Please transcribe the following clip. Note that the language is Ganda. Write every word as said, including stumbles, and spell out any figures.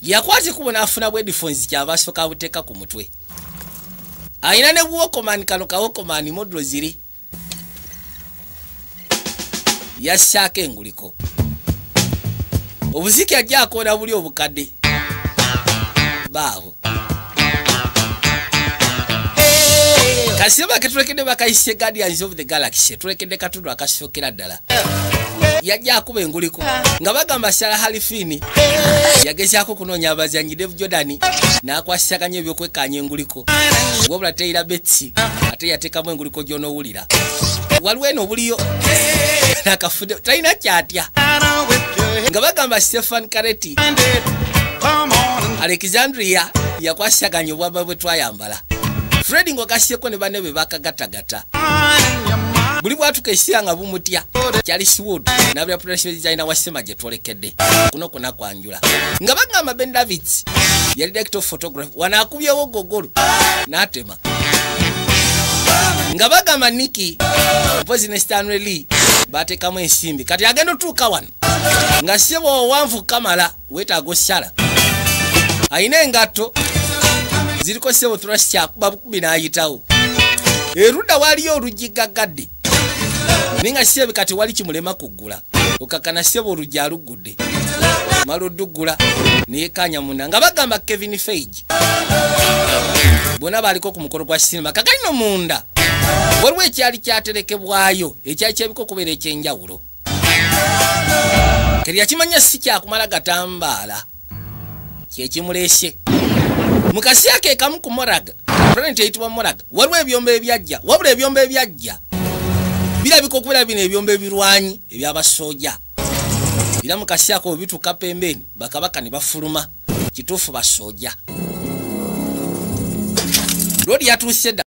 yakwati kubona afuna bwe headphones kyabasoka buteka ku mutwe ayina ne Walkman kano ka Walkman modlo ziri yashaka enguliko obuziki ajja akona buli obukadde baabo kasiba ketulekede bakayise Guardians of the Galaxy tulekede katundu akasokera ddala yajja akuba enguliko nga bagamba Sarah Halifini yagezaako kunoonya abazanyi Dave Jordan n'akwasaganya ebyokwekanya enguliko wabula Taylor Betsi ate yateekamu enguliko gy'onoowulira waliwo eno buliyo nakafude talina kyatya nga bagamba Stefan Kareti Alexandria yakwasaganya obwamba bwe twayambala Fred ng'okashyeko ne banne be bakagatagata buli bwatuka esira nga bumutya Charles Wood n'abya production designer wa Sema gye twolekedde kuno kuna kwanjula nga bagamba Ben Davids yali director of photography wanaakubyewo gogolo n'atema nga bagamba Nikki mpozi ne Stanley Lee bateekamu ensimbi kati agenda otuuka wano nga Sebo wanvu Kamala weetaaga osala ayina engatto ziriko Sebo turashi kyakuba bukubi n'ayitawo erudda waliyo olujigagadde ninga Sebo kati wali kimulema kuggula okakana Sebo olujja alugudde maludugula niyekanya muna nga bagamba Kevin Feige bona baliko ku mukolo gwa sinema kakalino munda waliwo ekyali kyaterekebwayo ekyali kyebiko kubeera ekyenjawulo keri yakimanya si kyakumala gatambaala kyekimulesye mukasi ake kamu ku Moraga planet eyitibwa Moraga waliwo ebyombe ebyajja wabula ebyombe ebyajja birabika okubeera bino ebyombe ebirwanyi ebyabasooja era mukasi ako bituuka pembeni bakabaka ne bafuluma kituufu basooja lodi yatuuse